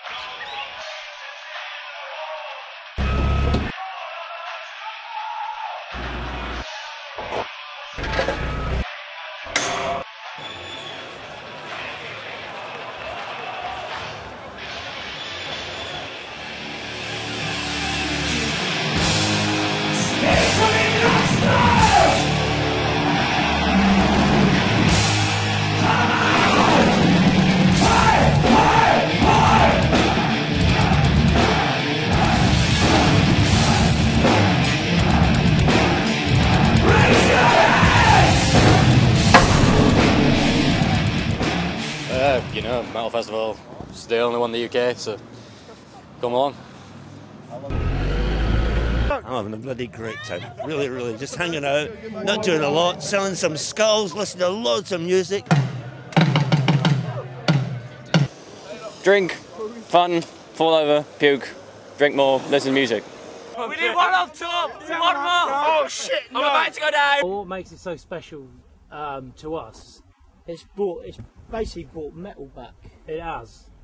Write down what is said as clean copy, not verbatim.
You know, metal festival, it's the only one in the UK, so come along. I'm having a bloody great time, really, just hanging out, not doing a lot, selling some skulls, listening to loads of music. Drink, fun, fall over, puke, drink more, listen to music. We need one up top! One more! Oh shit, no! I'm about to go down! What makes it so special to us, it's basically brought metal back. It has.